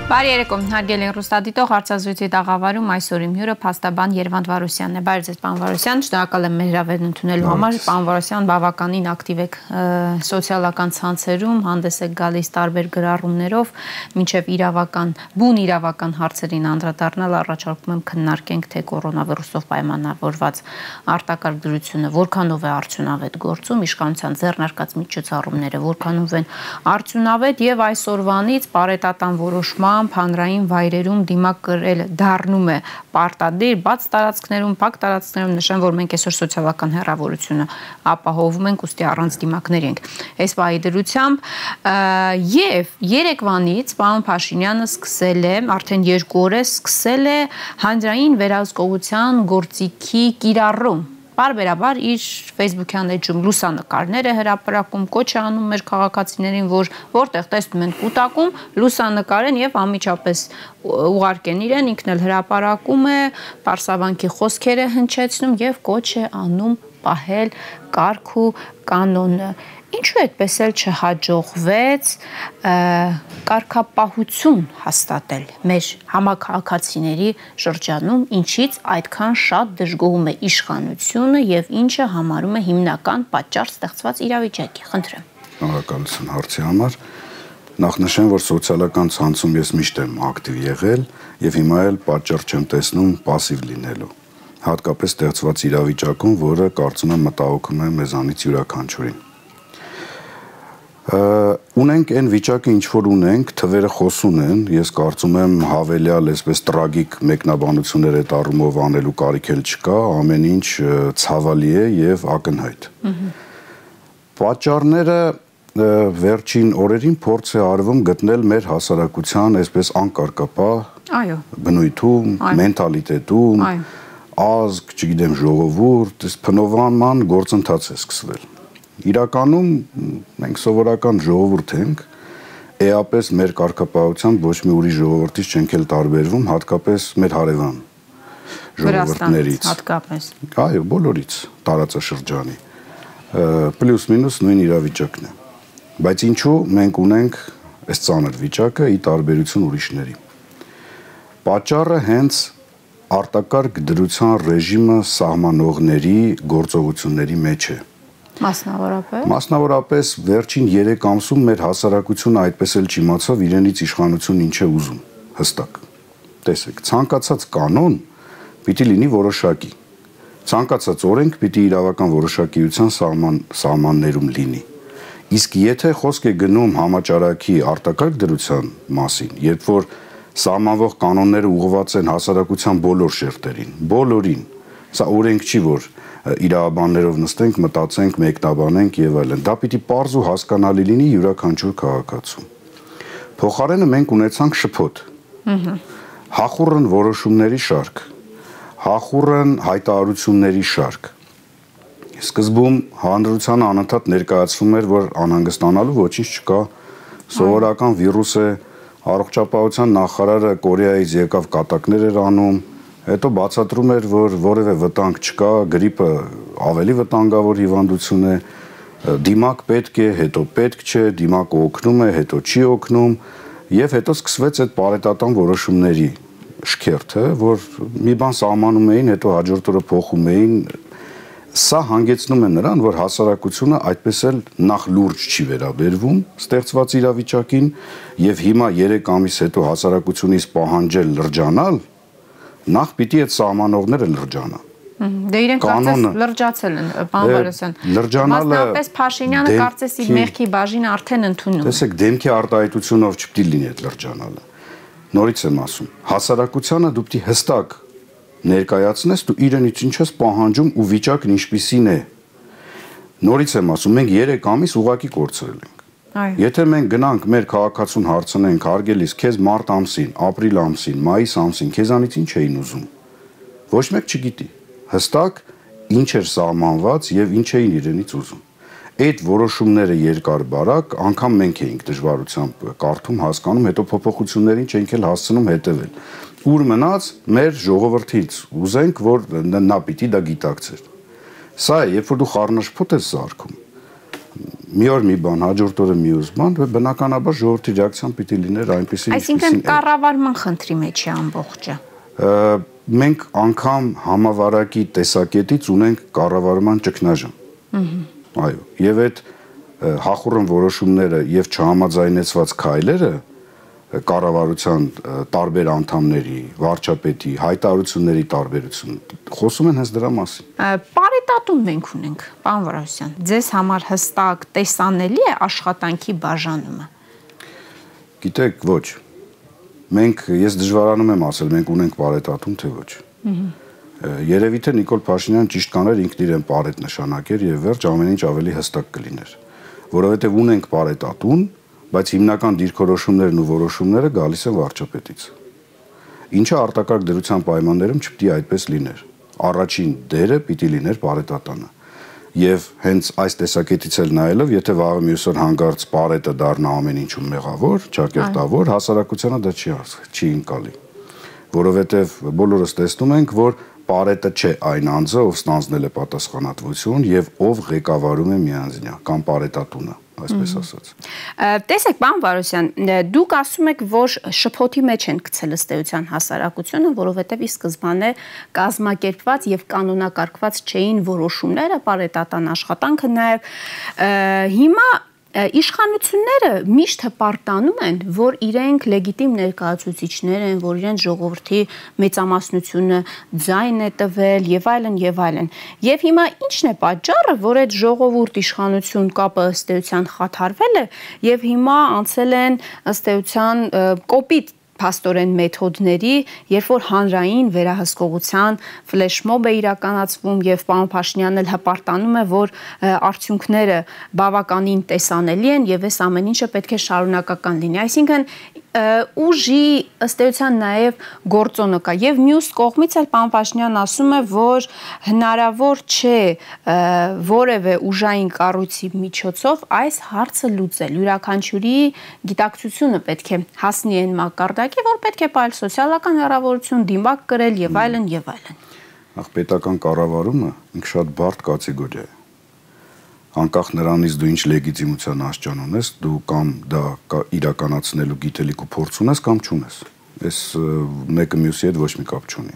Բարի երեկո, հարգելի հեռուստադիտող, հարցազրույցի տաղավարում այսօր իմ հյուրը փաստաբան Երվանդ Վարուզյանն է։ Բարի ձեզ, պարոն Վարուզյան, շնորհակալ եմ մեր հրավերն ընդունելու համար։ Պարոն Վարուզյան, բավականին ակտիվ եք սոցիալական ցանցերում, հանդես եք գալիս տարբեր գրառումներով, մինչև բուն իրավական հարցերին անդրադառնալ, առաջարկում եմ քննարկենք, թե կորոնավիրուսով պայմանավորված արտակարգ դրությունը որքանով է արդյունավետ գործում, իշխանության ձեռնարկած միջոցառումները որքանով են արդյունավետ եւ այսօրվանից պարետատան որոշմամբ հանրային վայրերում դիմակ կրել դառնում է պարտադիր, բաց տարածքներում, փակ տարածքներում նշեմ, որ մենք այսօր սոցիալական հեռավորությունը ապահովում ենք, ուստի առանց դիմակների ենք։ Այս պահի դրությամբ եւ երեկվանից պարոն Փաշինյանը սկսել է, արդեն 2 օր է սկսել է հանրային վերահսկողության գործիքի կիրառում։ Բարբերաբար իր Facebook-յան էջում լուսանկարներ է հրապարակում, կոչ է անում մեր քաղաքացիներին, որ որտեղ տեսնում են կուտակում, լուսանկարեն եւ անմիջապես ուղարկեն իրեն, ինքն էլ հրապարակում է, պարսավանքի խոսքեր է հնչեցնում եւ կոչ է անում պահել կարգ ու կանոնը։ Ինչու այդպես էլ չհաջողվեց կարգապահություն հաստատել մեր համաքաղաքացիների շրջանում, ինչից այդքան շատ դժգոհում է իշխանությունը եւ ինչը համարում է հիմնական պատճառ ստեղծված իրավիճակի։ Խնդրեմ։ Շնորհակալություն հարցի համար։ Նախ նշեմ, որ սոցիալական ցանցում ես միշտ եմ ակտիվ եղել եւ հիմա էլ պատճառ չեմ տեսնում пассив լինելու։ Հատկապես ստեղծված իրավիճակում, որը կարծում եմ մտահոգում է մեզանից յուրաքանչյուրին։ Ունենք այն վիճակը, ինչ որ ունենք, թվերը խոսուն են, ես կարծում եմ հավելյալ այսպես տրագիկ մեկնաբանություններ այդ առումով անելու կարիք էլ չկա, ամեն ինչ ցավալի է եւ ակնհայտ։ Պատճառները վերջին օրերին փորձ է արվում գտնել մեր հասարակության այսպես անկարգապահ բնույթում, մենտալիտետում, ազգ, չգիտեմ, ժողովուրդ, այս փնովանման գործընթաց է սկսվել։ Իրականում մենք սովորական ժողովուրդ ենք, էապես մեր կարգապահությամբ ոչ մի ուրիշ ժողովրդից չենք էլ տարբերվում, հատկապես մեր հարևան ժողովուրդներից։ Հատկապես։ Այո, բոլորից տարածաշրջանի։ Պլյուս-մինուս նույն իրավիճակն է։ Բայց ինչու մենք ունենք այս ծանր վիճակը ի տարբերություն ուրիշների։ Պատճառը հենց արտակարգ դրության ռեժիմը սահմանողների գործողությունների մեջ է։ Մասնավորապես վերջին 3 ամսում մեր հասարակությունը այդպես էլ չիմացավ իրենից իշխանություն ինչ է ուզում, հստակ։ Տեսեք, ցանկացած կանոն պիտի լինի որոշակի։ Ցանկացած օրենք պիտի իրավական որոշակիության սահմաններում լինի։ Իսկ եթե խոսք է գնում համաճարակի արտակարգ դրության մասին, երբ որ սահմանվող կանոնները ուղղված են հասարակության բոլոր շերտերին, բոլորին, սա օրենք չի, որ իրավաբաններով նստենք, մտածենք, մեկնաբանենք եւ այլն։ Դա պիտի պարզ ու հասկանալի լինի յուրաքանչյուր քաղաքացու։ Փոխարենը մենք ունեցանք շփոթ։ Հախուռն որոշումների շարք, հախուռն հայտարարությունների շարք։ Սկզբում հանրությանը անընդհատ ներկայացվում էր, որ անհանգստանալու ոչինչ չկա, սովորական վիրուս է, առողջապահության նախարարը Կորեայից եկավ կատակներ էր անում, հետո բացատրում էր, որ որևէ վտանգ չկա, գրիպը ավելի վտանգավոր հիվանդություն է, դիմակ պետք է, հետո պետք չէ, դիմակը օգնում է, հետո չի օգնում, եւ հետո սկսվեց այդ պարետատան որոշումների շքերթը, որ մի բան սահմանում էին, հետո հաջորդ օրը փոխում էին։ Սա հանգեցնում է նրան, որ հասարակությունը այդպես էլ նախ լուրջ չի վերաբերվում ստեղծված իրավիճակին եւ հիմա 3 ամիս հետո հասարակությունից պահանջել լրջանալ, նախ պիտի այդ սահմանողները լրջանան։ Դե իրենք կարծես լրջացել են, պարոն Վարուզյան։ Մասնավորապես Փաշինյանը կարծես իր մեղքի բաժինը արդեն ընդունում է։ Տեսեք, դեմքի արտահայտությունով չպիտի լինի այդ լրջանալը։ Նորից եմ ասում, հասարակությանը դու պիտի հստակ ներկայացնես դու իրենից ինչ ես պահանջում ու վիճակն ինչպիսին է։ Նորից եմ ասում, մենք 3 ամիս ուղակի կորցրել ենք։ Եթե մենք գնանք մեր քաղաքացուն հարցնենք, հարգելիս, քեզ մարտ ամսին, ապրիլ ամսին, մայիս ամսին, քեզանից ինչ էին ուզում։ Ոչ մեկ չգիտի։ Հստակ ինչ էր սահմանված եւ ինչ էին իրենից ուզում։ Այդ որոշումները երկար-բարակ անգամ մենք էինք դժվարությամբ կարդում, հասկանում, հետո փոփոխություններին չենք էլ հասցնում հետևել։ Ուր մնաց մեր ժողովրդից ուզենք, որ նա պիտի դա գիտակցեր։ Սա է, երբ որ դու խառնաշփոթ ես սարքում, մի օր մի բան, հաջորդ օրը մյուս բան, բնականաբար ժողովրդի ռեակցիան պիտի լիներ այնպեսի, այսինքն կառավարման խնդրի մեջ է ամբողջը։ Մենք անգամ համավարակի տեսակետից ունենք կառավարման ճգնաժամ։ Այո, եւ այդ հախուռն որոշումները եւ չհամաձայնեցված քայլերը կառավարության տարբեր անդամների, վարչապետի հայտարարությունների տարբերություն խոսում են հենց դրա մասին։ Պարետատուն մենք ունենք, պարոն Վարդանյան, ձեզ համար հստակ տեսանելի է աշխատանքի բաժանումը։ Գիտեք, ոչ։ Ես դժվարանում եմ ասել, մենք ունենք պարետատուն, թե ոչ։ Երևի թե Նիկոլ Փաշինյան ճիշտ կաներ ինքն իրեն պարետ նշանակեր եւ վերջ ամեն ինչ ավելի հստակ կլիներ, որովհետեւ ունենք պարետատուն, բայց հիմնական դիրքորոշումներն ու որոշումները գալիս են վարչապետից։ Ինչը արտակարգ դրության պայմաններում չպիտի այդպես լիներ։ Առաջին դերը պիտի լիներ պարետատանը։ Եվ հենց այս տեսակետից էլ նայելով, եթե վաղը մյուս օր հանգարց պարետը դառնա ամեն ինչում մեղավոր, ճակերտավոր, հասարակությանը դա չի ընկալի։ Որովհետև բոլորս տեսնում ենք, որ պարետը չէ այն անձը, ով ստանձնել է պատասխանատվություն եւ ով ղեկավարում է միանձնյա կամ պարետատունը, այսպես ասած։ Տեսեք, պարոն Վարդանյան, դուք ասում եք, որ շփոթի մեջ են գցել ըստ էության հասարակությունը, որովհետեւ ի սկզբանե կազմակերպված եւ կանոնակարգված չէին որոշումները, պարետատան աշխատանքը նաեւ հիմա իշխանությունները միշտ հպարտանում են, որ իրենք լեգիտիմ ներկայացուցիչներ են, որ իրենց ժողովրդի մեծամասնությունը ձայն է տվել եւ այլն եւ այլն։ Եվ հիմա ի՞նչն է պատճառը, որ այդ ժողովուրդ-իշխանություն կապը ըստ էության խաթարվել է եւ հիմա անցել են ըստ էության կոպիտ փաստորեն մեթոդների, երբ որ հանրային վերահսկողության ֆլեշմոբ է իրականացվում եւ պարոն Փաշինյանն էլ հպարտանում է, որ արդյունքները բավականին տեսանելի են եւ այս ամեն ինչը պետք է շարունակական լինի։ Այսինքն ուժի ըստ էության նաեւ գործոնը կա եւ մյուս կողմից էլ պարոն Փաշինյանն ասում է, որ հնարավոր չէ որևէ ուժային կառույցի միջոցով այս հարցը լուծել։ Յուրաքանչյուրի գիտակցությունը պետք է հասնի այն մակարդակի, որ պետք է պայել սոցիալական հեռավորություն, դիմակ կրել եւ այլն եւ այլն։ Ախ, պետական կառավարումը ինքը շատ բարդ կատեգորիա է։ Անկախ նրանից դու ինչ լեգիտիմության աշճան ունես, դու կամ դա իրականացնելու գիտելիք ու փորձ ունես կամ չունես։ Այս մեկը մյուսի հետ ոչ մի կապ չունի։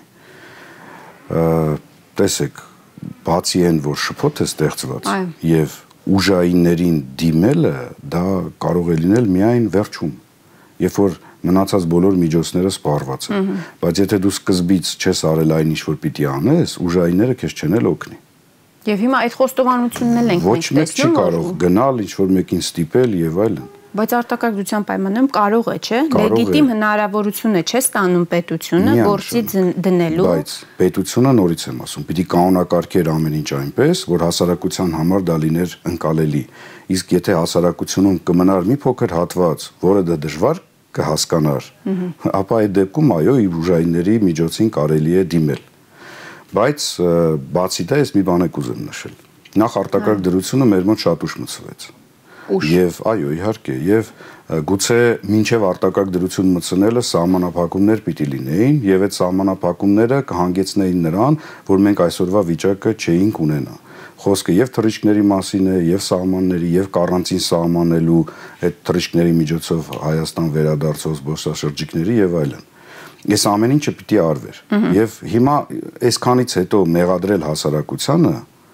Տեսեք, բացի այն, որ շփոթ է ստեղծված եւ ուժայիններին դիմելը, դա կարող է լինել միայն վերջում, երբ որ մնացած բոլոր միջոցները սպառված են։ Բայց եթե դու սկզբից չես արել այն ինչ որ պիտի անես, ուժայինները քեզ չեն էլ օգնի։ Եվ հիմա այդ խոստովանությունն էլ ենք ոչ մեկ չի կարող գնալ ինչ որ մեկին ստիպել եւ այլն։ Բայց արտակարգության պայմաններում կարող է, չէ՞։ Լեգիտիմ հնարավորություն է, չէ՞ ստանում պետությունը գործի դնելու։ Բայց պետությունը նորից եմ ասում, պիտի կանոնակարգեր ամեն ինչ այնպես, որ հասարակության համար դա լիներ ընկալելի։ Իսկ եթե հասարակությունում կմնար մի փոքր հատված, որը դա դժվար կհասկանար, ապա այդ դեպքում այո, ուժայինների միջոցին կարելի է դիմել։ Բայց բացի դա ես մի բան կուզեմ նշել։ Նախ արտակարգ դրությունը մեր մոտ շատ ուշ մտցվեց։ Եվ այո, իհարկե, եւ գուցե մինչեւ արտակարգ դրություն մտցնելը սահմանափակումներ պիտի լինեին եւ այդ սահմանափակումները կհանգեցնեին նրան, որ մենք այսօրվա վիճակը չէինք ունենա։ Խոսքը եւ թռիչքների մասին է, եւ սահմանների, եւ կառանցին սահմանելու այդ թռիչքների միջոցով Հայաստան վերադարձող զբոսաշրջիկների եւ այլն։ Այս ամեն ինչը պիտի արվեր։ Եվ հիմա այսքանից հետո մեղադրել հասարակությանը,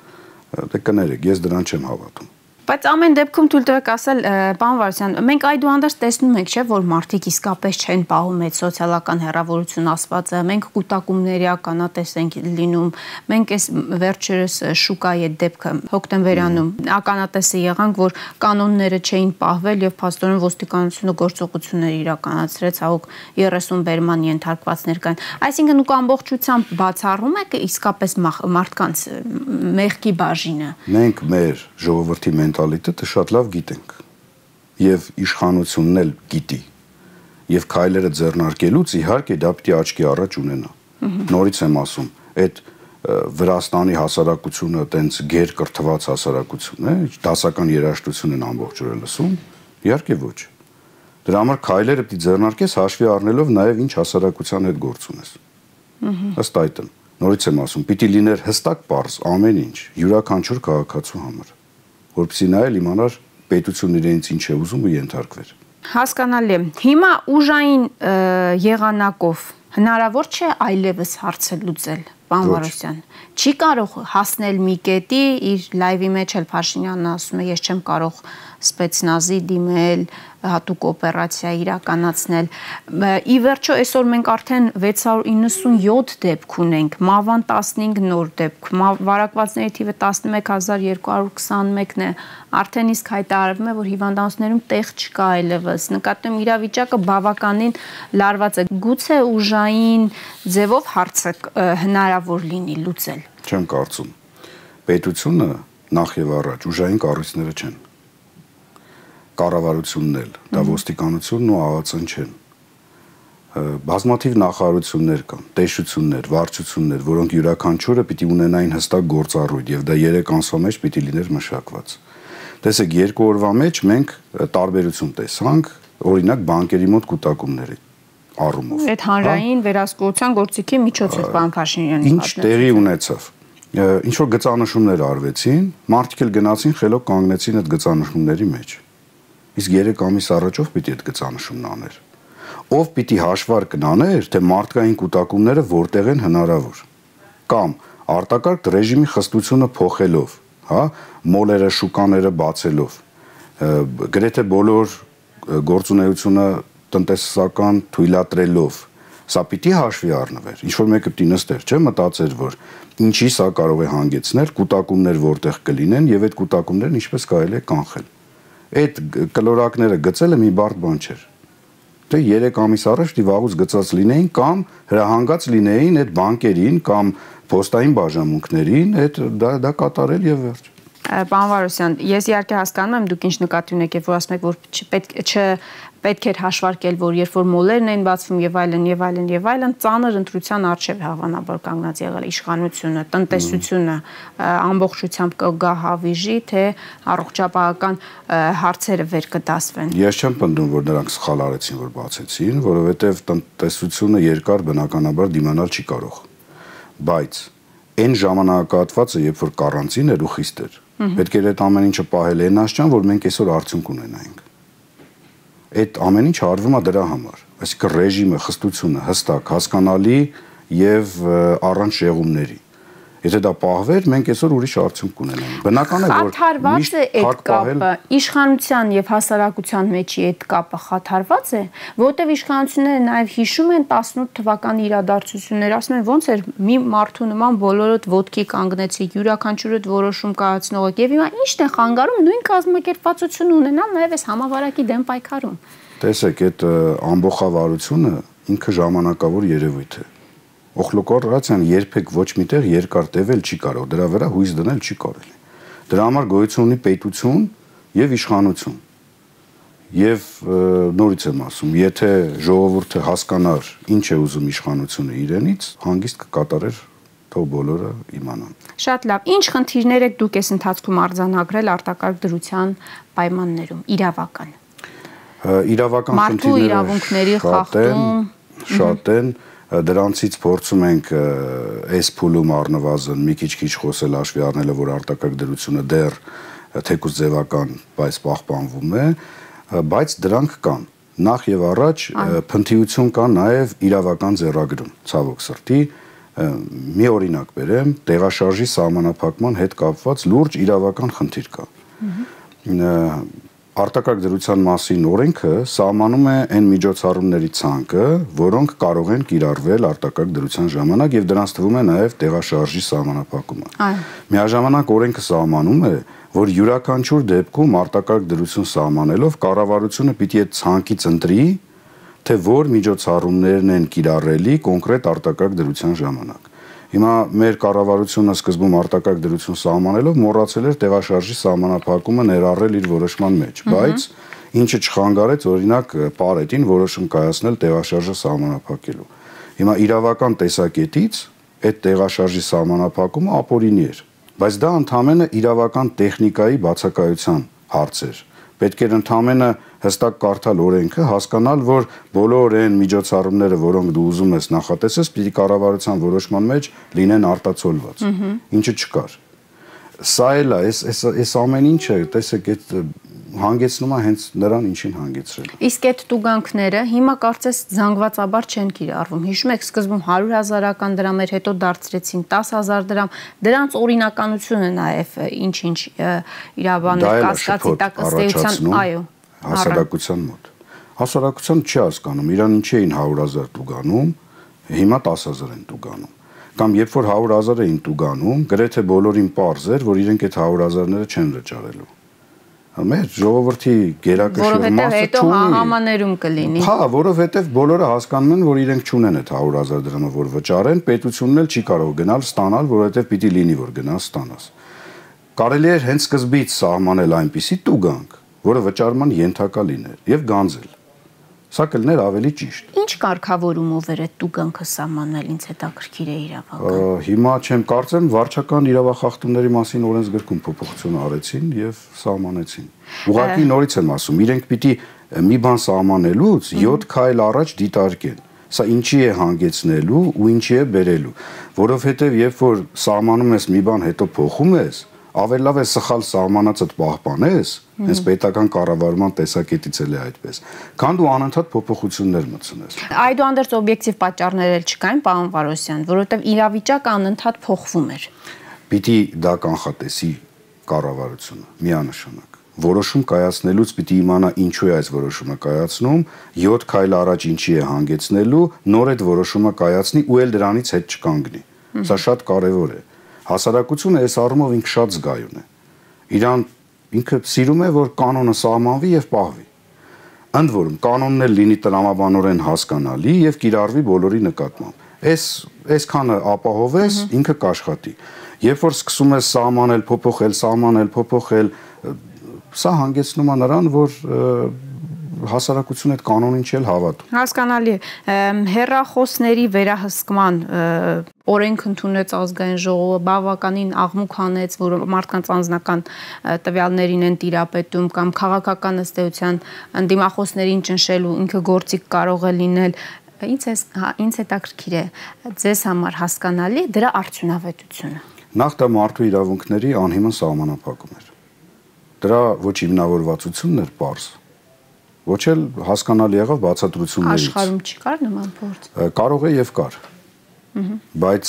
դե կներեք, ես դրան չեմ հավատում։ Բայց ամեն դեպքում թույլ տվեք ասել, պարոն Վարդանյան, մենք այդուհանդերձ տեսնում ենք, չէ, որ մարդիկ իսկապես չեն պահում այդ սոցիալական հեռավորություն ասվածը, մենք կուտակումների ականատես ենք լինում, մենք այս վերջերս շուկայի այդ դեպքը հոկտեմբերյանում ականատեսը եղանք, որ կանոնները չէին պահվել եւ փաստորեն ոստիկանությունը գործողություններ իրականացրեց, հաղուկ 30 բերման ենթարկվածներ կային։ Այսինքն ուք ամբողջությամբ բացառում եք իսկապես մարդկանց մեղքի բաժինը։ Մենք մեր ժողովրդի մենտալիտետը շատ լավ գիտենք եւ իշխանությունն էլ գիտի եւ քայլերը ձեռնարկելուց իհարկե դա պիտի աչքի առաջ ունենա։ Նորից եմ ասում, այդ Վրաստանի հասարակությունը տենց գեր կրթված հասարակություն է, դասական երաժշտություն են ամբողջ օրը լսում, իհարկե ոչ։ Դրա համար քայլերը պիտի ձեռնարկես հաշվի առնելով նաեւ ինչ հասարակության հետ գործ ունես։ Ըստ այդմ, նորից եմ ասում, պիտի լիներ հստակ պարզ ամեն ինչ յուրաքանչյուր քաղաքացու համար, որպեսզի նա էլ իմանար պետությունն իրենից ինչ է ուզում ու ենթարկվեր։ Հասկանալի է։ Հիմա ուժային եղանակով հնարավոր չէ այլևս հարցը լուծել, պարոն Վարոսյան։ Չի կարող հասնել մի կետի, իր լայվի մեջ էլ Փաշինյանն ասում է, ես չեմ կարող սպեցնազի դիմել, հատուկ օպերացիա իրականացնել։ Ի վերջո այսօր մենք արդեն 697 դեպք ունենք, Մավան 15 նոր դեպք, վարակվածների թիվը 11221-ն է, արդեն իսկ հայտարարվում է, որ հիվանդանոցներում տեղ չկա այլևս։ Նկատում եմ իրավիճակը բավականին լարված է։ Գուցե ուժային ձևով հարցը հնարավոր լինի լուծել։ Չեմ կարծում։ Պետությունը նախ եւ առաջ ուժային կառույցները չեն։ Կառավարությունն էլ, դա ոստիկանությունն ու ԱԱՑ-ն չեն։ Բազմաթիվ նախարարություններ կան, տեսչություններ, վարչություններ, որոնք յուրաքանչյուրը պիտի ունենային հստակ գործառույթ եւ դա 3 ամսվա մեջ պիտի լիներ մշակված։ Տեսեք, 2 օրվա մեջ մենք տարբերություն տեսանք, օրինակ բանկերի մոտ կուտակումների առումով։ Այդ հանրային վերահսկողության գործիքի միջոցով պարոն Փաշինյանի ինչ տեղի ունեցավ։ Ինչ որ գծանշումներ արվեցին, մարդիկ էլ գնացին խելոք կանգնեցին այդ գծանշումների մեջ։ Իսկ 3 ամիս առաջով պիտի այդ գծանշումն աներ։ Ով պիտի հաշվար կնաներ, թե մարդկային կուտակումները որտեղ են հնարավոր։ Կամ արտակարգ ռեժիմի խստությունը փոխելով, հա, մոլերը, շուկաները բացելով, գրեթե բոլոր գործունեությունը տնտեսական թույլատրելով, սա պիտի հաշվի առնվեր։ Ինչ որ մեկը պիտի նստեր, չէ, մտածեր, որ ինչի սա կարող է հանգեցնել, կուտակումներ որտեղ կլինեն եւ այդ կուտակումներն ինչպես կարելի է կանխել։ Այդ կլորակները գծելը մի բարդ բան չէր։ Դե 3 ամիս առաջ դի վաղուց գծած լինեին կամ հրահանգած լինեին այդ բանկերին կամ փոստային բաժանմունքներին, դա կատարել եւ վերջ։ Պարոն Վարոսյան, ես իհարկե հասկանում եմ դուք ինչ նկատի ունեք, երբ որ ասում եք, որ պետք էր հաշվարկել, որ երբ որ մոլերն են բացվում եւ այլն, ծանր ընտրության առջեւ հավանաբար կանգնած եղել իշխանությունը, տնտեսությունը ամբողջությամբ կգա հավիժի, թե առողջապահական հարցերը վեր կդասվեն։ Ես չեմ պնդում, որ նրանք սխալ արեցին, որ բացեցին, որովհետեւ տնտեսությունը երկար բնականաբար դիմանալ չի կարող։ Բայց այն ժամանակահատվածը, երբ որ կարանտին էր ու խիստ էր, պետք էր այդ ամեն ինչը պահել այն աշճան, որ մենք այսօր արդյունք ունենայինք։ Այդ ամեն ինչ արվում է դրա համար։ Այսինքն ռեժիմը, խստությունը հստակ, հասկանալի եւ առանց շեղումների։ Եթե դա պահվեր, մենք այսօր ուրիշ արդյունք կունենայինք։ Բնական է, որ խաթարված է այդ կապը, իշխանության եւ հասարակության մեջի այդ կապը խաթարված է, որտեղ իշխանությունները նաեւ հիշում են 18 թվականի իրադարձությունները, ասում են ոնց էր մի մարդու նման բոլորդ ոտքի կանգնեցիք, յուրաքանչյուրդ որոշում կայացնողեք եւ հիմա ի՞նչն է խանգարում նույն կազմակերպվածություն ունենալ նաեւ այս համավարակի դեմ պայքարում։ Տեսեք, այդ ամբողջավարությունը ինքը ժամանակավոր երևույթ է։ Օխլոկորացիան երբեք ոչ միտեղ երկար տևել չի կարող, դրա վրա հույս դնել չի կարելի։ Դրա համար գոյություն ունի պետություն եւ իշխանություն։ Եվ նորից եմ ասում, եթե ժողովուրդը հասկանար ինչ է ուզում իշխանությունը իրենից, հանգիստ կկատարեր, թող բոլորը իմանան։ Շատ լավ։ Ինչ խնդիրներ եք դուք այս ընթացքում արձանագրել արտակարգ դրության պայմաններում, իրավական։ Իրավական մարդու իրավունքների խախտում շատ են, դրանցից փորձում ենք այս փուլում առնվազն մի քիչ խոսել հաշվի առնելով, որ արտակարգ դրությունը դեռ թեկուզ ձևական, բայց պահպանվում է, բայց դրանք կան։ Նախ եւ առաջ փնթիություն կա նաեւ իրավական ձեռագրում, ցավոք սրտի, մի օրինակ բերեմ, տեղաշարժի սահմանափակման հետ կապված լուրջ իրավական խնդիր կա։ Արտակարգ դրության մասին օրենքը սահմանում է այն միջոցառումների ցանկը, որոնք կարող են կիրառվել արտակարգ դրության ժամանակ եւ դրանց թվում է նաեւ տեղաշարժի սահմանափակումը։ Միաժամանակ օրենքը սահմանում է, որ յուրաքանչյուր դեպքում արտակարգ դրություն սահմանելով կառավարությունը պիտի այդ ցանկից ընտրի, թե որ միջոցառումներն են կիրառելի կոնկրետ արտակարգ դրության ժամանակ։ Հիմա մեր կառավարությունը սկզբում արտակարգ դրություն սահմանելով մոռացել էր տեղաշարժի սահմանափակումը ներառել իր որոշման մեջ, բայց ինչը չխանգարեց օրինակ Պարետին որոշում կայացնել տեղաշարժը սահմանափակելու։ Հիմա իրավական տեսակետից այդ տեղաշարժի սահմանափակումը ապօրինի էր, բայց դա ընդհանրապես իրավական տեխնիկայի բացակայության հարց էր։ Պետք էր ընդհանրապես հստակ կարդալ օրենքը, հասկանալ, որ բոլոր այն միջոցառումները, որոնք դու ուզում ես նախատեսես, պիտի կառավարության որոշման մեջ լինեն արտացոլված, ինչը չկար։ Սա էլ է, այս ամեն ինչը, տեսեք, այդ հանգեցնում է հենց նրան ինչին հանգեցրել։ Իսկ այդ տուգանքները հիմա կարծես զանգվածաբար չեն կիրառվում։ Հիշում եք, սկզբում 100,000 դրամ էր, հետո դարձրեցին 10,000 դրամ։ Դրանց օրինականությունը նաև ինչ-ինչ իրավաբաններ կասկածի տակ ըստ էության, այո, հասարակության մոտ։ Հասարակության չի հասկանում, իրան ինչի էին 100,000 տուգանում, հիմա 10,000 են տուգանում։ Կամ երբ որ 100,000 էին տուգանում, գրեթե բոլորին պարզ էր, որ իրենք այդ 100,000-ները չեն վճարելու։ Մեր ժողովրդի գերակշռ մասը հետո համաներում կլինի։ Հա, որովհետև բոլորը հասկանում են, որ իրենք չունեն այդ 100,000 դրամը, որ վճարեն, պետությունն էլ չի կարող գնալ ստանալ, որովհետև պիտի լինի, որ գնաս ստանաս։ Կարելի էր հենց սկզբից սահմանել այնպիսի տուգանք, որը վճարման ենթակա լիներ եւ գանձել։ Սա կլիներ ավելի ճիշտ։ Ինչ կարգավորումով էր այդ տուգանքը սահմանել, ինձ հետաքրքիր է իրավական։ Հիմա չեմ կարծեմ վարչական իրավախախտումների մասին օրենսգրքում փոփոխություն արեցին եւ սահմանեցին։ Ուղղակի նորից եմ ասում, իրենք պիտի մի բան սահմանելուց 7 քայլ առաջ դիտարկեն։ Սա ինչի է հանգեցնելու ու ինչի է բերելու, որովհետեւ երբ որ սահմանում ես մի բան, հետո փոխում ես, ավելի լավ է սխալ սահմանածդ պահպանես, հենց պետական կառավարման տեսակետից էլ է այդպես, քան դու անընդհատ փոփոխություններ մտցնես։ Այդուհանդերձ օբյեկտիվ պատճառներ էլ չկային, պարոն Վարոսյան, որովհետև իրավիճակը անընդհատ փոխվում էր։ Պիտի դա կանխատեսի կառավարությունը, միանշանակ։ Որոշում կայացնելուց պիտի իմանա ինչու է այս որոշումը կայացնում, 7 քայլ առաջ ինչի է հանգեցնելու, նոր այդ որոշումը կայացնի ու էլ դրանից հետ չկանգնի։ Սա շատ կարևոր է։ Հասարակությունը այս առումով ինքը շատ զգայուն է։ Իրան ինքը սիրում է, որ կանոնը սահմանվի եւ պահվի։ Ընդ որում կանոնն էլ լինի տրամաբանորեն հասկանալի եւ կիրառվի բոլորի նկատմամբ։ Այսքանը ապահովես, ինքը կաշխատի։ Երբ որ սկսում ես սահմանել, փոփոխել, սա հանգեցնում է նրան, որ հասարակությունը այդ կանոնին չի հավատում։ Հասկանալի է։ Հեռախոսների վերահսկման օրենք ընդունեց ազգային ժողովը, բավականին աղմուկ հանեց, որ մարդկանց անձնական տվյալներին են տիրապետում կամ քաղաքական ըստ էության ընդդիմախոսներին ճնշելու ինքը գործիք կարող է լինել։ Ինձ հետաքրքիր է ձեզ համար հասկանալի դրա արդյունավետությունը։ Նախ դա մարդու իրավունքների անհիմն սահմանափակում էր։ Դրա ոչ հիմնավորվածությունն էր պարզ, ոչ էլ հասկանալի եղավ բացատրություններից։ Աշխարհում չկար նման փորձ։ Կարող է եւ կար։ Բայց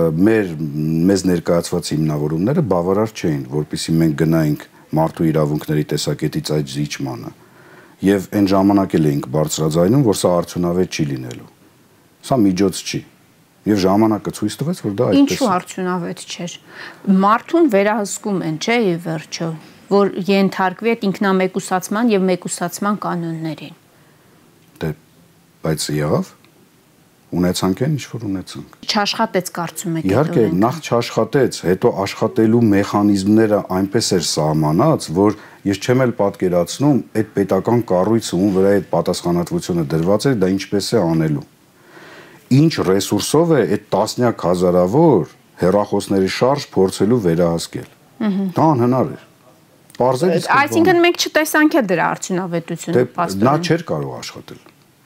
մեզ ներկայացված հիմնավորումները բավարար չէին, որպեսզի մենք գնայինք մարդու իրավունքների տեսակետից այդ զիջմանը։ Եվ այն ժամանակ էլ էինք բարձրաձայնում, որ սա արդյունավետ չի լինելու։ Սա միջոց չի։ Եվ ժամանակը ցույց տվեց, որ դա այդպես է։ Ինչու արդյունավետ չէր։ Մարդուն վերահսկում են, չէ՞ ի վերջո, որ ենթարկվի այդ ինքնամեկուսացման եւ մեկուսացման կանոններին։ Դե, բայց եղավ։ Ունեցանք այն, ինչ որ ունեցանք։ Չաշխատեց կարծում եք։ Իհարկե, նախ չաշխատեց, հետո աշխատելու մեխանիզմները այնպես էր սահմանած, որ ես չեմ էլ պատկերացնում այդ պետական կառույցը, ում վրա այդ պատասխանատվությունը դրված էր, դա ինչպես է անելու։ Ինչ ռեսուրսով է այդ տասնյակ հազարավոր հեռախոսների շարժ փորձելու վերահսկել։ Դա անհնար էր։ Այսինքն մենք չտեսանք է դրա արդյունավետությունը պաստորեն։ Նա չէր կարող աշխատել։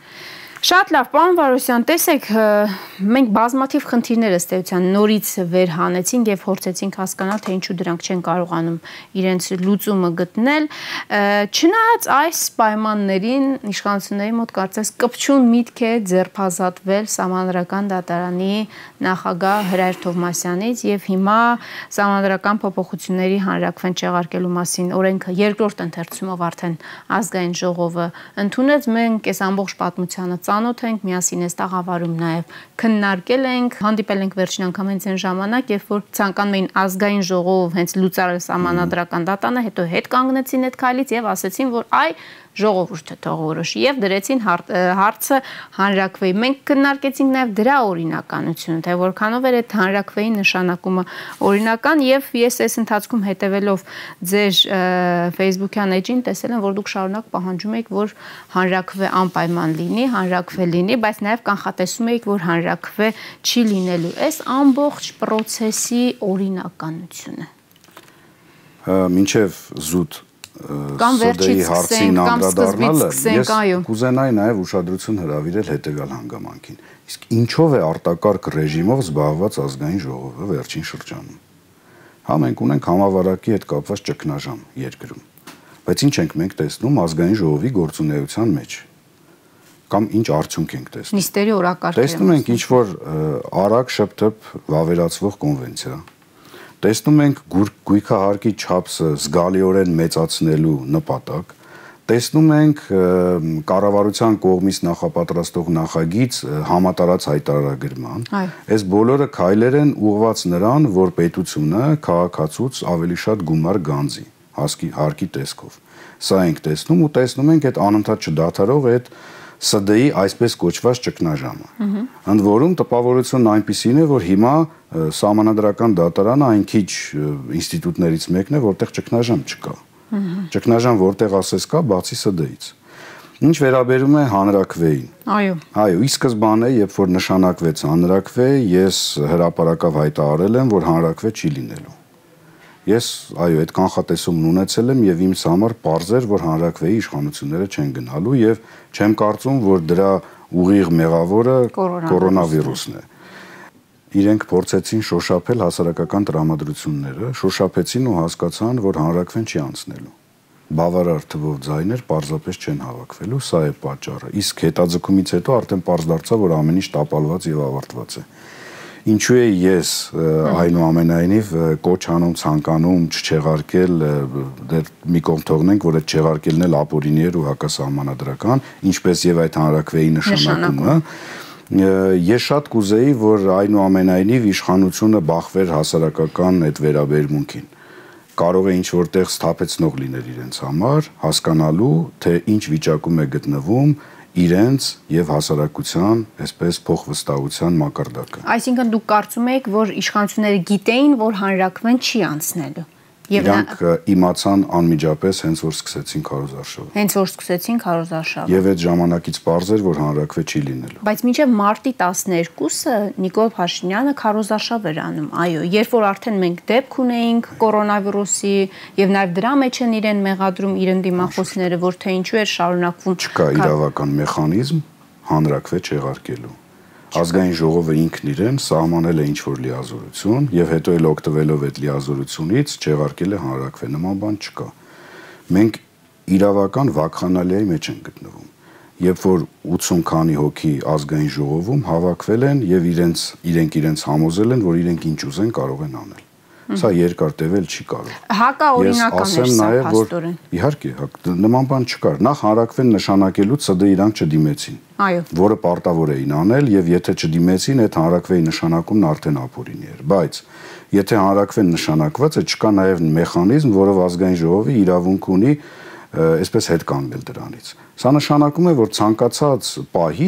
Շատ լավ, պարոն Վարոսյան, տեսեք, մենք բազմաթիվ խնդիրներ ըստ էության նորից վեր հանեցինք եւ փորձեցինք հասկանալ, թե ինչու դրանք չեն կարողանում իրենց լուծումը գտնել։ Չնայած այս պայմաններին իշխանությունների մոտ կարծես կպչուն միտք է ձերբազատվել Սահմանադրական դատարանի նախագահ Հրայր Թովմասյանից եւ հիմա Սահմանադրական փոփոխությունների հանրաքվեն չեղարկելու մասին օրենքը երկրորդ ընթերցումով արդեն ազգային ժողովը ընդունեց։ Մենք այս ամբողջ պատմությանը ծանոթ ենք, միասին այս տաղավարում նաև քննարկել ենք, հանդիպել ենք վերջին անգամ հենց այն ժամանակ, երբ որ ցանկանում էին ազգային ժողով հենց լուծարել Սահմանադրական դատարանը, հետո հետ կանգնեցին այդ քայլից եւ ասեցին, որ այ ժողովուրդը թող որոշի եւ դրեցին հարցը հանրաքվեի։ Մենք քննարկեցինք նաեւ դրա օրինականությունը, թե որքանով էր այդ հանրաքվեի նշանակումը օրինական եւ ես այս ընթացքում հետեւելով ձեր Facebook-յան էջին տեսել եմ, որ դուք շարունակ պահանջում եք, որ հանրաքվե անպայման լինի, հանրաքվե լինի, բայց նաեւ կանխատեսում եք, որ հանրաքվե չի լինելու։ Այս ամբողջ process-ի օրինականությունը։ Մինչեւ զուտ կամ վերջից սկսենք, կամ սկզբից սկսենք, այո։ Կուզենայի նաև ուշադրություն հրավիրել հետևյալ հանգամանքին։ Իսկ ինչով է արտակարգ ռեժիմով զբաղված ազգային ժողովը վերջին շրջանում։ Հա մենք ունենք համավարակի հետ կապված ճգնաժամ երկրում։ Բայց ինչ ենք մենք տեսնում ազգային ժողովի գործունեության մեջ։ Կամ ինչ արդյունք ենք տեսնում։ Նիստերի օրակարգը։ Տեսնում ենք ինչ որ արագ շփթփ վավերացվող կոնվենցիա։ Տեսնում ենք գույքահարկի չափսը զգալիորեն մեծացնելու նպատակ։ Տեսնում ենք կառավարության կողմից նախապատրաստող նախագիծ համատարած հայտարարագրման։ Այս բոլորը քայլեր են ուղղված նրան, որ պետությունը քաղաքացուց ավելի շատ գումար գանձի, հարկի տեսքով։ Սա ենք տեսնում ու տեսնում ենք այդ անընդհատ չդադարող այդ ՍԴ-ի այսպես կոչված ճգնաժամը։ Ընդ որում տպավորությունն այնպիսին է, որ հիմա Սահմանադրական դատարանը այն քիչ ինստիտուտներից մեկն է, որտեղ ճգնաժամ չկա։ Ճգնաժամ որտեղ ասես կա, բացի ՍԴ-ից։ Ինչ վերաբերում է հանրաքվեին։ Այո, ի սկզբանե, երբ որ նշանակվեց հանրաքվե, ես հրապարակավ հայտարարել եմ, որ հանրաքվե չի լինելու։ Ես այդ կանխատեսումն ունեցել եմ եւ ինձ համար պարզ էր, որ հանրաքվեի իշխանությունները չեն գնալու եւ չեմ կարծում, որ դրա ուղիղ մեղավորը կորոնավիրուսն է։ Իրենք փորձեցին շոշափել հասարակական տրամադրությունները, շոշափեցին ու հասկացան, որ հանրաքվեն չի անցնելու։ Բավարար թվով ձայներ պարզապես չեն հավաքվելու, սա է պատճառը։ Իսկ հետաձգումից հետո արդեն պարզ դարձավ, որ ամեն ինչ տապալված եւ ավարտված է։ Ինչու է ես այնուամենայնիվ կոչ անում ցանկանում չչեղարկել, դեռ մի կողմ թողնենք, որ այդ չեղարկելն էլ ապօրինի էր ու հակասահմանադրական, ինչպես եւ այդ հանրաքվեի նշանակումը, ես շատ կուզեի, որ այնուամենայնիվ իշխանությունը բախվեր հասարակական այդ վերաբերմունքին։ Կարող է ինչ որտեղ սթափեցնող լինել իրենց համար, հասկանալու, թե ինչ վիճակում է գտնվում իրենց եւ հասարակության, այսպես փոխվստահության մակարդակը։ Այսինքն դուք կարծում եք, որ իշխանությունները գիտեին, որ հանրաքվեն չի անցնելու։ Իրանք իմացան անմիջապես հենց որ սկսեցին քարոզարշավը։ Հենց որ սկսեցին քարոզարշավը։ Եվ այդ ժամանակից պարզ էր, որ հանրաքվե չի լինելու։ Բայց մինչև մարտի 12-ը Նիկոլ Փաշինյանը քարոզարշավ էր անում, այո, երբ որ արդեն մենք դեպք ունեինք կորոնավիրուսի եւ նաեւ դրա մեջ են իրեն մեղադրում իր ընդդիմախոսները, որ թե ինչու էր շարունակվում։ Չկա իրավական մեխանիզմ հանրաքվե չեղարկելու։ Ազգային ժողովը ինքն իրեն սահմանել է ինչ-որ լիազորություն եւ հետո էլ օգտվելով այդ լիազորությունից չեղարկել է հանրաքվե, նման բան չկա։ Մենք իրավական վակխանալիայի մեջ ենք գտնվում։ Երբ որ 80 քանի հոգի ազգային ժողովում հավաքվել են եւ իրենք համոզել են, որ իրենք ինչ ուզեն կարող են անել։ Սա երկար տևել չի կարող։ Հակաօրինական է սա փաստորեն։ Իհարկե, նման բան չկար։ Նախ հանրաքվեն նշանակելուց ՍԴ իրանք չդիմեցին։ Այո։ Որը պարտավոր էին անել եւ եթե չդիմեցին, այդ հանրաքվեի նշանակումն արդեն ապօրինի էր։ Բայց եթե հանրաքվեն նշանակված է, չկա նաեւ մեխանիզմ, որով ազգային ժողովը իրավունք ունի այսպես հետ կանգնել դրանից։ Սա նշանակում է, որ ցանկացած պահի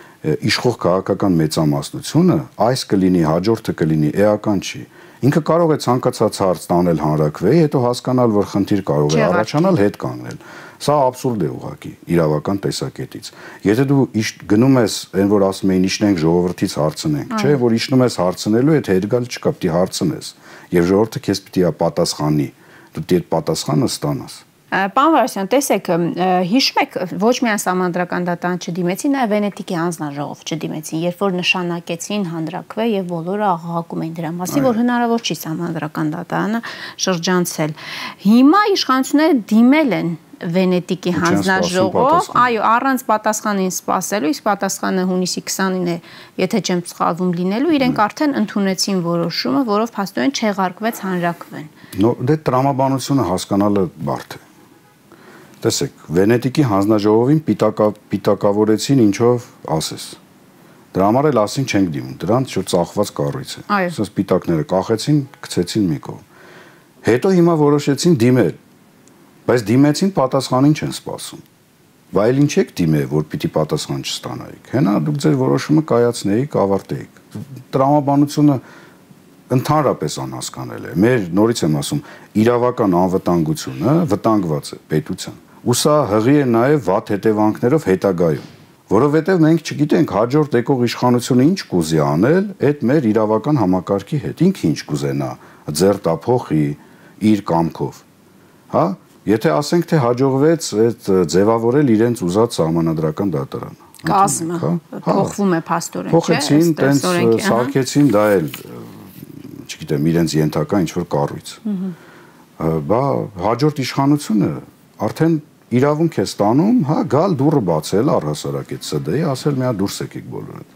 իշխող քաղաքական մեծամասնությունը այս կլինի, հաջորդը կլինի, էական չի։ Ինքը կարող է ցանկացած հարց տանել հանրաքվեի, հետո հասկանալ, որ խնդիր կարող է առաջանալ, հետ կանգնել։ Սա աբսուրդ է ուղղակի իրավական տեսակետից։ Եթե դու գնում ես, այն որ ասում էին իշնենք ժողովրդից հարցնենք, չէ, որ իշնում ես հարցնելու, այդ հետ գալ չկա, պիտի հարցնես։ Եվ ժողովուրդը քեզ պիտի պատասխանի։ Դու դեռ պատասխանը ստանաս։ Պարոն Վարդասյան, տեսեք, հիշում եք, ոչ միայն Սահմանադրական դատարան չդիմեցին, նաև Վենետիկի հանձնաժողով չդիմեցին, երբ որ նշանակեցին հանրաքվե եւ բոլորը աղաղակում էին դրա մասին, որ հնարավոր չի Սահմանադրական դատարանը շրջանցել։ Հիմա իշխանությունները դիմել են Վենետիկի հանձնաժողով, այո, առանց պատասխանին սպասելու, իսկ պատասխանը հունիսի 20-ին է, եթե չեմ սխալվում լինելու, իրենք արդեն ընդունեցին որոշումը, որով փաստորեն չեղարկվեց հանրաքվեն։ Դե տրամաբանությունը հասկանալը բարդ է։ Տեսեք, Վենետիկի հանձնաժողովին պիտակավորեցին ինչով ասես։ Դրա համար էլ ասին չենք դիմում, դրանց շուտ ծախված կառույց է։ Ասես պիտակները կախեցին, գցեցին մի կողմ։ Հետո հիմա որոշեցին դիմել, բայց դիմեցին պատասխանին չեն սպասում։ Բայց ինչ եք դիմել, որ պիտի պատասխան չստանայիք։ Հենա դուք ձեր որոշումը կայացնեիք, ավարտեիք։ Տրամաբանությունը ընդհանրապես անհասկանալի է։ Մեր նորից եմ ասում, իրավական անվտանգությունը վտանգված է պետության։ Ու սա հղի է նաև վատ հետևանքներով հետագայում, որովհետև մենք չգիտենք հաջորդ եկող իշխանությունը ինչ կուզի անել այդ մեր իրավական համակարգի հետ, ինքը ինչ կուզենա, ձեռտափոխի իր կամքով։ Հա, եթե ասենք թե հաջողվեց այդ ձևավորել իրենց ուզած Սահմանադրական դատարանը։ Կազմը փոխվում է փաստորեն, չէ՞։ Փոխեցին, տենց սարքեցին, դա էլ չգիտեմ, իրենց ենթակա ինչ որ կառույց։ Բա հաջորդ իշխանությունը արդեն իրավունք է ստանում, հա, գալ դուռը բացել առհասարակ այդ ՍԴ-ի, ասել մի հատ դուրս եկեք բոլորդ։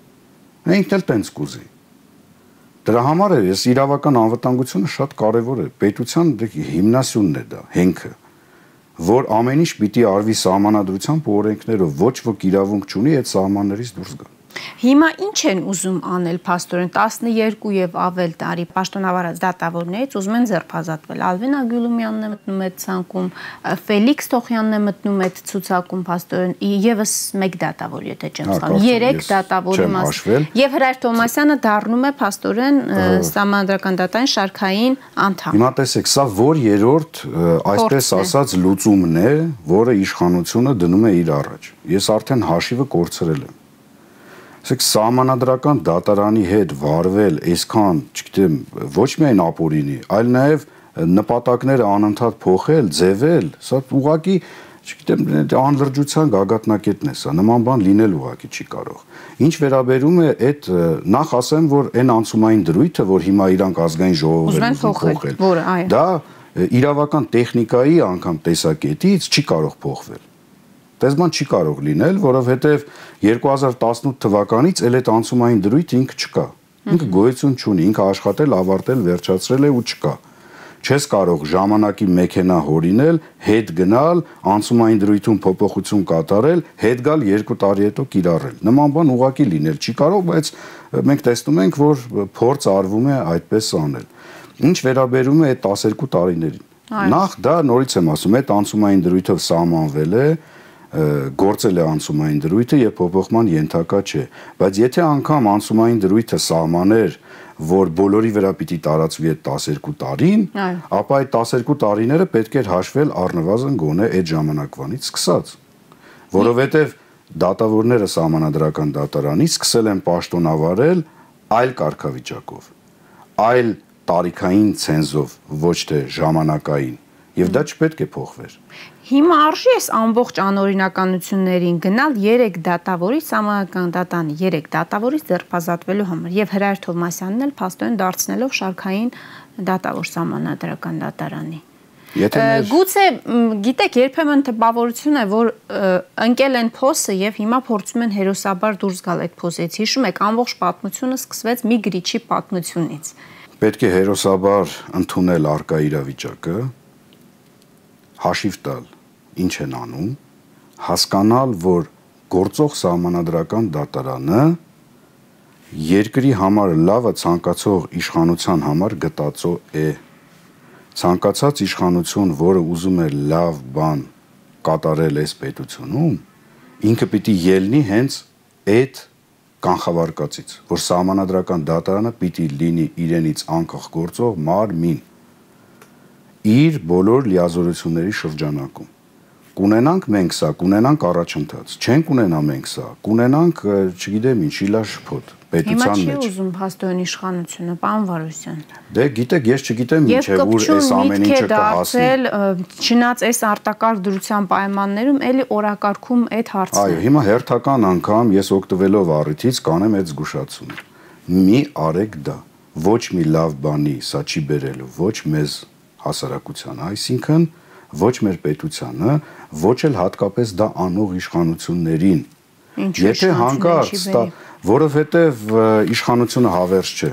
Ինքն էլ տենց կուզի։ Դրա համար է ես իրավական անվտանգությունը շատ կարևոր է, պետության հիմնասյունն է դա, հենքը, որ ամեն ինչ պիտի արվի սահմանադրությամբ ու օրենքներով, ոչ ոք իրավունք չունի այդ սահմաններից դուրս գալ։ Հիմա ինչ են ուզում անել փաստորեն 12 եւ ավել տարի պաշտոնավարած դատավորներից ուզում են ձերբազատվել։ Ալվինա Գյուլումյանն է մտնում այդ ցանկում, Ֆելիքս Թոխյանն է մտնում այդ ցուցակում փաստորեն, եւս մեկ դատավոր, եթե չեմ սխալվում, 3 դատավորի մասին։ Եվ Հրայր Թոմասյանը դառնում է փաստորեն Սահմանադրական դատարանի շարքային անդամ։ Հիմա տեսեք, սա որ երրորդ, այսպես ասած, լուծումն է, որը իշխանությունը դնում է իր առաջ։ Ես արդեն հաշիվը կորցրել եմ։ Ասեք սահմանադրական դատարանի հետ վարվել այսքան, չգիտեմ, ոչ միայն ապօրինի, այլ նաև նպատակները անընդհատ փոխել, ձևել, սա ուղղակի, չգիտեմ, անլրջության գագաթնակետն է սա, նման բան լինել ուղղակի չի կարող։ Ինչ վերաբերում է այդ նախ ասեմ, որ այն անցումային դրույթը, որ հիմա իրանք ազգային ժողովը ուզում փոխել, դա իրավական տեխնիկայի անգամ տեսակետից չի կարող փոխվել։ Տեսման չի կարող լինել, որովհետև 2018 թվականից էլ այդ անցումային դրույթը ինքը չկա։ Ինքը գոյություն չունի, ինքը աշխատել, ավարտել, վերջացրել է ու չկա։ Չես կարող ժամանակի մեքենա հորինել, հետ գնալ, անցումային դրույթում փոփոխություն կատարել, հետ գալ 2 տարի հետո կիրառել։ Նման բան ուղղակի լինել չի կարող, բայց մենք տեսնում ենք, որ փորձ արվում է այդպես անել։ Ինչ վերաբերում է այդ 12 տարիներին։ Նախ դա նորից եմ ասում, այդ անցումային դրույթով սահմանվել է, գործել է անցումային դրույթը եւ փոփոխման ենթակա չէ, բայց եթե անգամ անցումային դրույթը սահմաներ, որ բոլորի վրա պիտի տարածվի այդ 12 տարին, ապա այդ 12 տարիները պետք էր հաշվել առնվազն գոնե այդ ժամանակվանից սկսած, որովհետեւ դատավորները սահմանադրական դատարանից սկսել են պաշտոնավարել այլ կարգավիճակով, այլ տարիքային ցենզով, ոչ թե ժամանակային, եւ դա չպետք է փոխվեր։ Հիմա արժի էս ամբողջ անօրինականություններին գնալ 3 դատավորից, Սահմանադրական դատարանի 3 դատավորից ձերբազատվելու համար եւ Հրայր Թովմասյանն էլ փաստորեն դարձնելով շարքային դատավոր Սահմանադրական դատարանի։ Գուցե գիտեք, երբեմն տպավորություն է, որ ընկել են փոսը եւ հիմա փորձում են հերոսաբար դուրս գալ այդ փոսից։ Հիշում եք, ամբողջ պատմությունը սկսվեց մի գրիչի պատմությունից։ Պետք է հերոսաբար ընդունել արկա իրավիճակը, հաշիվ տալ, ինչ են անում, հասկանալ, որ գործող սահմանադրական դատարանը երկրի համար լավը ցանկացող իշխանության համար գտածո է։ Ցանկացած իշխանություն, որը ուզում է լավ բան կատարել այս պետությունում, ինքը պիտի ելնի հենց այդ կանխավարկածից, որ սահմանադրական դատարանը պիտի լինի իրենից անկախ գործող մարմին իր բոլոր լիազորությունների շրջանակում։ Կունենանք մենք սա, կունենանք առաջընթաց, չենք ունենա մենք սա, կունենանք, չգիտեմ ինչ, շիլաշփոթ պետության մեջ։ Հիմա չի ուզում փաստորեն իշխանությունը, պարոն Վարուզյան։ Դե գիտեք, ես չգիտեմ ինչ է, որ այս ամեն ինչը կհասնի։ Չնայած այս արտակարգ դրության պայմաններում էլի օրակարգում այդ հարցը։ Այո, հիմա հերթական անգամ ես օգտվելով առիթից կանեմ այդ զգուշացումը։ Մի արեք դա, ոչ մի լավ բանի սա չի բերելու, ոչ մեզ հասարակությանը, այսինքն ոչ մեր պետությանը, ոչ էլ հատկապես դա անող իշխանություններին։ Եթե հանկարծ, որովհետև իշխանությունը հավերժ չէ։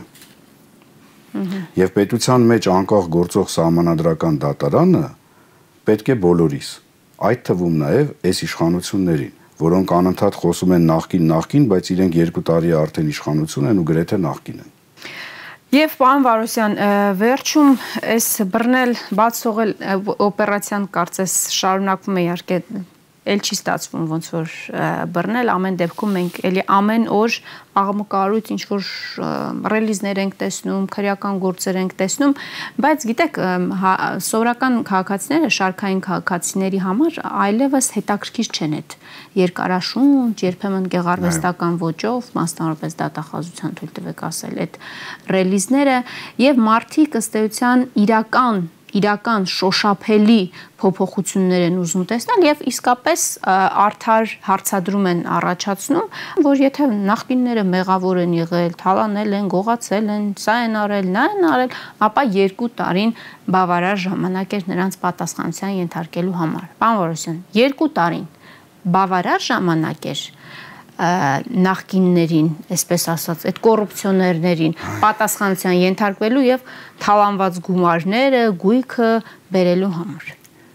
Եվ պետության մեջ անկախ գործող սահմանադրական դատարանը պետք է բոլորիս, այդ թվում նաև այս իշխանություններին, որոնք անընդհատ խոսում են նախկին, բայց իրենք 2 տարի արդեն իշխանություն են ու գրեթե նախկին են։ Եվ պարոն Վարուզյան, վերջում այս բռնել, բաց թողել օպերացիան կարծես շարունակվում է, իհարկե էլ չի ստացվում ոնց որ բռնել, ամեն դեպքում մենք էլի ամեն օր աղմկարույց ինչ որ ռելիզներ ենք տեսնում, քրեական գործեր ենք տեսնում, բայց գիտեք, սովորական քաղաքացիները, շարքային քաղաքացիների համար այլևս հետաքրքիր չեն այդ երկարաշունչ, երբեմն գեղարվեստական ոճով, մասնավորապես դատախազության թույլ տվեք ասել, այդ ռելիզները եւ մարդիկ ըստ էության իրական իրական շոշափելի փոփոխություններ են ուզում տեսնել եւ իսկապես արդար հարցադրում են առաջացնում, որ եթե նախկինները մեղավոր են եղել, թալանել են, գողացել են, սա են արել, նա են արել, ապա 2 տարին բավարար ժամանակ էր նրանց պատասխանատվության ենթարկելու համար։ Պարոն Վարդասյան, 2 տարին բավարար ժամանակ էր նախկիններին, այսպես ասած, այդ կոռուպցիոներներին պատասխանատվության ենթարկվելու եւ թալանված գումարները, գույքը բերելու համար։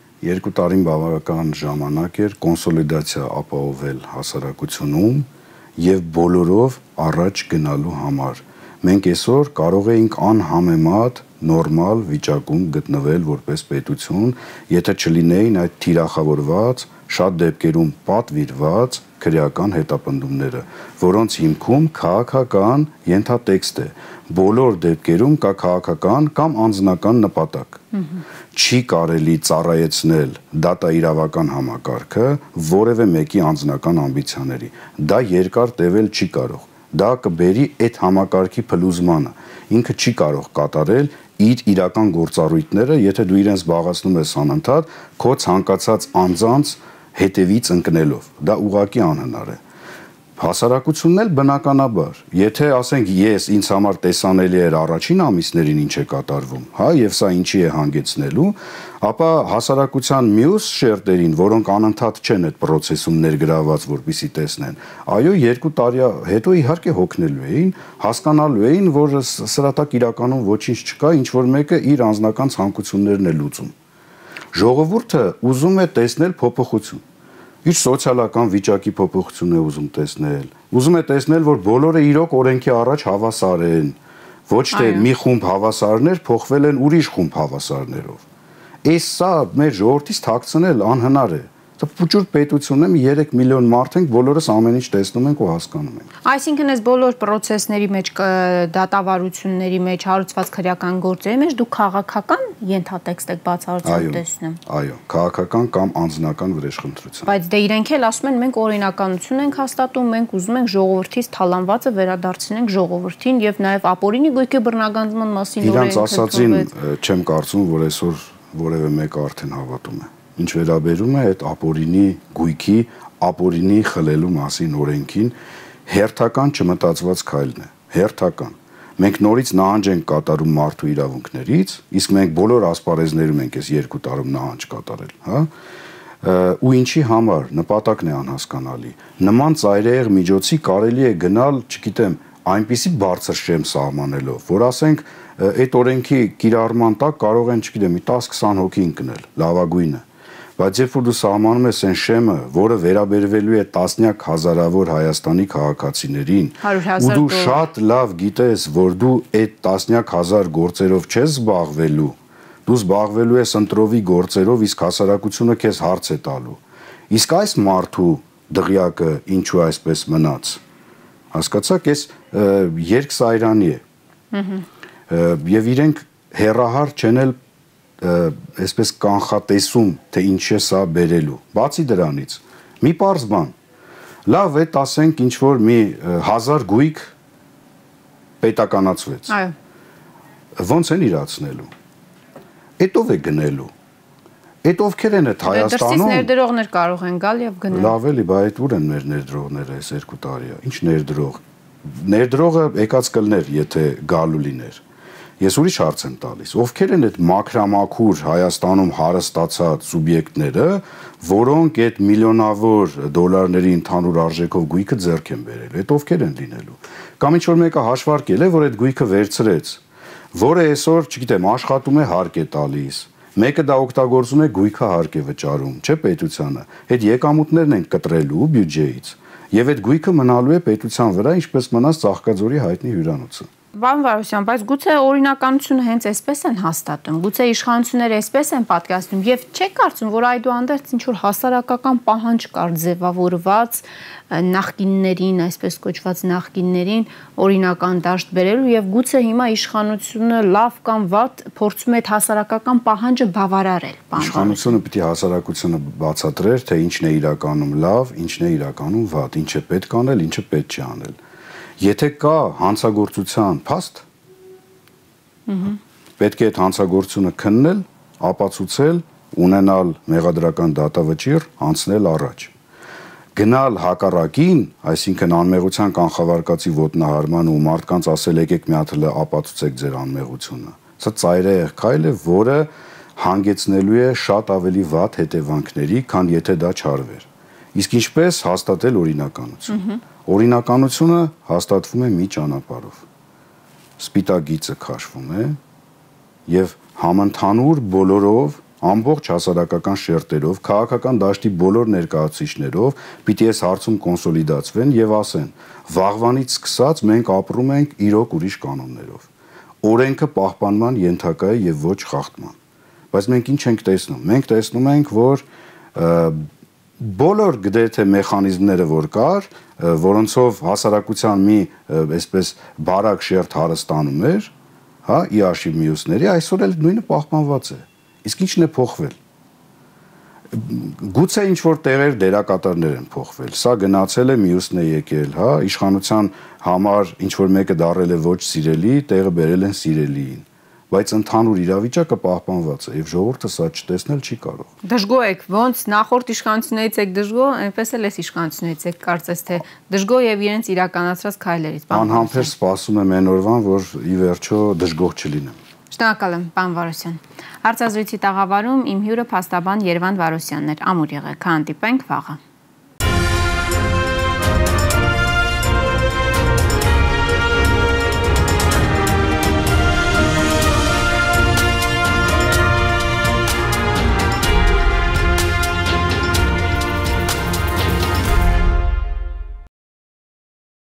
2 տարին բավական ժամանակ էր կոնսոլիդացիա ապահովել հասարակությունում եւ բոլորով առաջ գնալու համար։ Մենք այսօր կարող էինք անհամեմատ նորմալ վիճակում գտնվել որպես պետություն, եթե չլինեին այդ թիրախավորված, շատ դեպքերում պատվիրված քրեական հետապնդումները, որոնց հիմքում քաղաքական ենթատեքստ է։ Բոլոր դեպքերում կա քաղաքական կամ անձնական նպատակ։ Չի կարելի ծառայեցնել դատաիրավական համակարգը որևէ մեկի անձնական ամբիցիաների։ Դա երկար տևել չի կարող։ Դա կբերի այդ համակարգի փլուզմանը։ Ինքը չի կարող կատարել իր իրական գործառույթները, եթե դու իրենց զբաղացնում ես անընդհատ քո ցանկացած անձանց հետևից ընկնելով, դա ուղղակի անհնար է։ Հասարակությունն էլ բնականաբար, եթե ասենք ես ինձ համար տեսանելի էր առաջին ամիսներին ինչ է կատարվում, հա, եւ սա ինչի է հանգեցնելու, ապա հասարակության մյուս շերտերին, որոնք անընդհատ չեն այդ process-ում ներգրաված, որպեսզի տեսնեն, այո, 2 տարի հետո իհարկե հոգնելու էին, հասկանալու էին, որ սրա տակ իրականում ոչինչ չկա, ինչ որ մեկը իր անձնական ցանկություններն է լուծում։ Ժողովուրդը ուզում է տեսնել փոփոխություն։ Իր սոցիալական վիճակի փոփոխություն է ուզում տեսնել։ Ուզում է տեսնել, որ բոլորը իրոք օրենքի առաջ հավասար են, ոչ թե մի խումբ հավասարներ փոխվել են ուրիշ խումբ հավասարներով։ Այս սա մեր ժողովրդից թաքցնել անհնար է։ Դա փուճուր պետություն է, 3 միլիոն մարդ ենք, բոլորս ամեն ինչ տեսնում ենք ու հասկանում ենք։ Այսինքն այս բոլոր process-ների մեջ, դատավարությունների մեջ, հարուցված քրեական գործերի մեջ դուք քաղաքական ենթատեքստ եք բացառությամբ տեսնում։ Այո, քաղաքական կամ անձնական վրեժխնդրություն։ Բայց դե իրենք էլ ասում են, մենք օրինականություն ենք հաստատում, մենք ուզում ենք ժողովրդից թալանվածը վերադարձնենք ժողովրդին եւ նաեւ ապօրինի գույքի բռնագանձման մասին օրենք։ Իրանց ասածին չեմ կարծում, որ այսօր որևէ մեկը արդեն հավատում է։ Ինչ վերաբերում է այդ ապօրինի գույքի, ապօրինի խլելու մասին օրենքին, հերթական չմտածված քայլն է, հերթական։ Մենք նորից նահանջ ենք կատարում մարդու իրավունքներից, իսկ մենք բոլոր ասպարեզներում ենք այս 2 տարում նահանջ կատարել, հա? Ու ինչի համար նպատակն է անհասկանալի։ Նման ծայրահեղ միջոցի կարելի է գնալ, չգիտեմ, այնպիսի բարձր շեմ սահմանելով, որ ասենք այդ օրենքի կիրառման տակ կարող են, չգիտեմ, 10-20 հոգի ընկնել, լավագույնը։ Բայց երբ որ դու սահմանում ես այն շեմը, որը վերաբերվելու է տասնյակ հազարավոր Հայաստանի քաղաքացիներին, ու դու շատ լավ գիտես, որ դու այդ տասնյակ հազար գործերով չես զբաղվելու, դու զբաղվելու ես ընտրովի գործերով, իսկ հասարակությունը քեզ հարց է տալու։ Իսկ այս մարդու դղյակը ինչու այսպես մնաց։ Հասկացաք, այս երկսայրանի է։ Եվ իրենք հերահար չեն էլ այսպես կանխատեսում, թե ինչ է սա բերելու։ Բացի դրանից, մի պարզ բան, լավ է, ասենք ինչ որ մի 1000 գույք պետականացվեց։ Այո։ Ոնց են իրացնելու։ Էդով է գնելու։ Այդ ովքեր են այդ Հայաստանում։ Դրսից ներդրողներ կարող են գալ եւ գնել։ Լավ էլի, բայց այդ ուր են մեր ներդրողները այս 2 տարի։ Ինչ ներդրող։ Ներդրողը եկած կլներ, եթե գալու լիներ։ Ես ուրիշ հարց եմ տալիս, ովքեր են այդ մաքրամաքուր Հայաստանում հարստացած սուբյեկտները, որոնք այդ միլիոնավոր դոլարների ընդհանուր արժեքով գույքը ձեռք են բերել, այդ ովքեր են լինելու։ Կամ ինչ որ մեկը հաշվարկել է, որ այդ գույքը վերցրեց, որը այսօր, չգիտեմ, աշխատում է հարկ է տալիս, մեկը դա օգտագործում է գույքը հարկ է վճարում, չէ պետությանը, այդ եկամուտներն են կտրելու բյուջեից, եւ այդ գույքը մնալու է պետության վրա, ինչպես մնաց Ծաղկաձորի հայտնի հյուրանոցը։ Պարոն Վարդասյան, բայց գուցե օրինականությունը հենց այսպես են հաստատում, գուցե իշխանությունները այսպես են պատկերացնում եւ չեք կարծում, որ այդուհանդերձ ինչ որ հասարակական պահանջ կար ձևավորված նախկիններին, այսպես կոչված նախկիններին օրինական դաշտ բերելու եւ գուցե հիմա իշխանությունը լավ կամ վատ փորձում է այդ հասարակական պահանջը բավարարել։ Իշխանությունը պիտի հասարակությունը բացատրեր, թե ինչն է իրականում լավ, ինչն է իրականում վատ, ինչ է պետք անել, ինչը պետք չի անել։ Եթե կա հանցագործության փաստ, պետք է այդ հանցագործությունը քննել, ապացուցել, ունենալ մեղադրական դատավճիռ, անցնել առաջ։ Գնալ հակառակին, այսինքն անմեղության կանխավարկածի ոտնահարման ու մարդկանց ասել եկեք մի հատ ապացուցեք ձեր անմեղությունը։ Սա ծայրահեղ քայլ է, որը հանգեցնելու է շատ ավելի վատ հետևանքների, քան եթե դա չարվեր։ Իսկ ինչպես հաստատել օրինականություն։ Օրինականությունը հաստատվում է մի ճանապարհով։ Սպիտակ գիծը քաշվում է եւ համընդհանուր բոլորով ամբողջ հասարակական շերտերով, քաղաքական դաշտի բոլոր ներկայացուցիչներով պիտի այս հարցում կոնսոլիդացվեն եւ ասեն. վաղվանից սկսած մենք ապրում ենք իրոք ուրիշ կանոններով։ Օրենքը պահպանման ենթակա է եւ ոչ խախտման։ Բայց մենք ինչ ենք տեսնում։ Մենք տեսնում ենք, որ բոլոր գրեթե մեխանիզմները որ կար, որոնցով հասարակության մի այսպես բարակ շերտ հարստանում էր, հա, ի հաշիվ մյուսների, այսօր էլ նույնը պահպանված է։ Իսկ ինչն է փոխվել։ Գուցե ինչ որ տեղեր դերակատարներ են փոխվել։ Սա գնացել է, մյուսն է եկել, հա, իշխանության համար ինչ որ մեկը դարել է ոչ սիրելի, տեղը բերել են սիրելիին։ Բայց ընդհանուր իրավիճակը պահպանված է եւ ժողովուրդը սա չտեսնել չի կարող։ Դժգոհ եք, ոնց նախորդ իշխանություններից եք դժգոհ, այնպես էլ էս իշխանություններից եք կարծես թե դժգոհ եւ իրենց իրականացրած քայլերից։ Անհամբեր սպասում եմ այն օրվան, որ ի վերջո դժգոհ չլինեմ։ Շնորհակալ եմ, պարոն Վարոսյան։ Հարցազրույցի տաղավարում իմ հյուրը փաստաբան Երվանդ Վարոսյանն էր։ Ամուր եղեք, հանդիպենք վաղը։